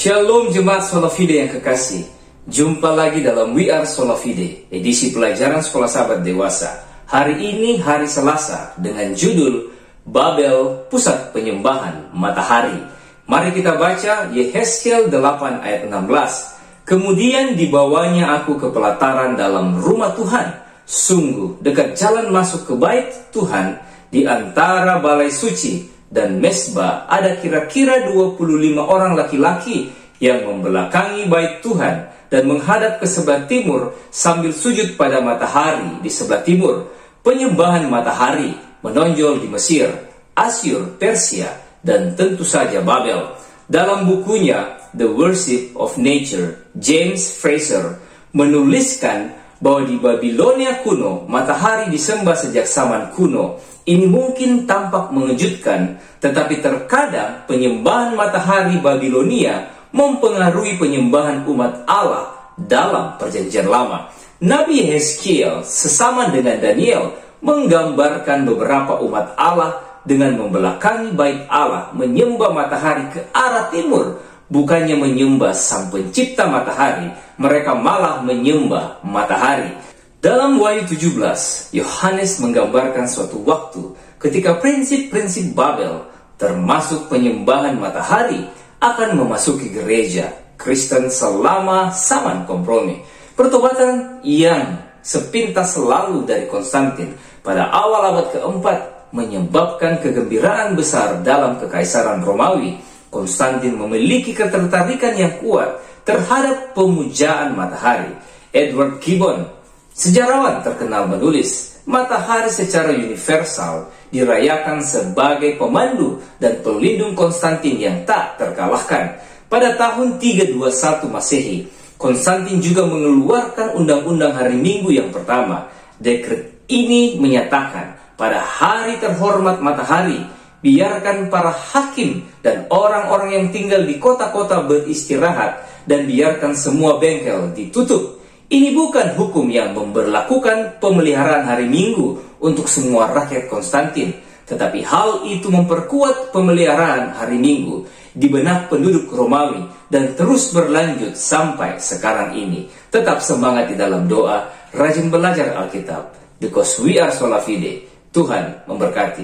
Shalom Jemaat Sola Fide yang kekasih. Jumpa lagi dalam We Are Sola Fide, edisi pelajaran sekolah sahabat dewasa. Hari ini hari Selasa dengan judul Babel, Pusat Penyembahan Matahari. Mari kita baca Yehezkiel 8 ayat 16. Kemudian dibawanya aku ke pelataran dalam rumah Tuhan. Sungguh dekat jalan masuk ke bait Tuhan, di antara balai suci dan mesbah ada kira-kira 25 orang laki-laki yang membelakangi bait Tuhan dan menghadap ke sebelah timur sambil sujud pada matahari di sebelah timur. Penyembahan matahari menonjol di Mesir, Asyur, Persia, dan tentu saja Babel. Dalam bukunya The Worship of Nature, James Fraser menuliskan bahwa di Babilonia kuno, matahari disembah sejak zaman kuno. Ini mungkin tampak mengejutkan, tetapi terkadang penyembahan matahari Babilonia mempengaruhi penyembahan umat Allah dalam Perjanjian Lama. Nabi Yehezkiel sesama dengan Daniel menggambarkan beberapa umat Allah dengan membelakangi bait Allah, menyembah matahari ke arah timur. Bukannya menyembah sang pencipta matahari, mereka malah menyembah matahari. Dalam Wahyu 17, Yohanes menggambarkan suatu waktu ketika prinsip-prinsip Babel, termasuk penyembahan matahari, akan memasuki gereja Kristen selama zaman kompromi. Pertobatan yang sepintas selalu dari Konstantin pada awal abad keempat menyebabkan kegembiraan besar dalam kekaisaran Romawi. Konstantin memiliki ketertarikan yang kuat terhadap pemujaan matahari. Edward Gibbon, sejarawan terkenal, menulis, matahari secara universal dirayakan sebagai pemandu dan pelindung Konstantin yang tak terkalahkan. Pada tahun 321 Masehi, Konstantin juga mengeluarkan undang-undang hari Minggu yang pertama. Dekret ini menyatakan pada hari terhormat matahari, biarkan para hakim dan orang-orang yang tinggal di kota-kota beristirahat dan biarkan semua bengkel ditutup. Ini bukan hukum yang memberlakukan pemeliharaan hari Minggu untuk semua rakyat Konstantin, tetapi hal itu memperkuat pemeliharaan hari Minggu di benak penduduk Romawi dan terus berlanjut sampai sekarang ini. Tetap semangat di dalam doa, rajin belajar Alkitab, because we are sola fide. Tuhan memberkati.